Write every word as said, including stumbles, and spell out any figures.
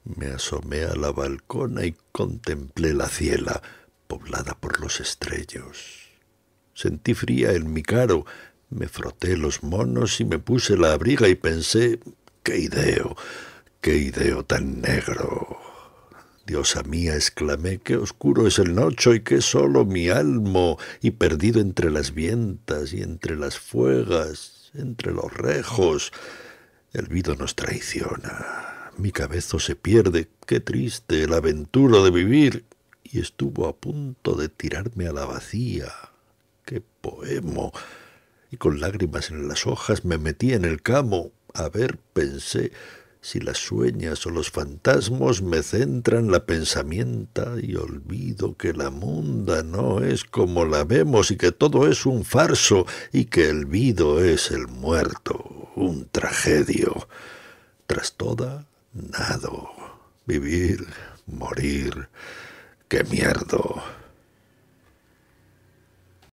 Me asomé a la balcona y contemplé la ciela, poblada por los estrellos. Sentí fría en mi caro, me froté los monos y me puse la abriga y pensé, ¡qué ideo, qué ideo tan negro! Diosa mía, exclamé, qué oscuro es el nocho y qué solo mi almo, y perdido entre las vientas y entre las fuegas, entre los rejos. El vido nos traiciona, mi cabezo se pierde, qué triste el aventuro de vivir, y estuvo a punto de tirarme a la vacía. ¡Qué poemo! Y con lágrimas en las hojas me metí en el camo. A ver, pensé, si las sueñas o los fantasmos me centran la pensamienta y olvido que la munda no es como la vemos y que todo es un farso y que el vido es el muerto, un tragedio. Tras toda, nado, vivir, morir, qué mierdo.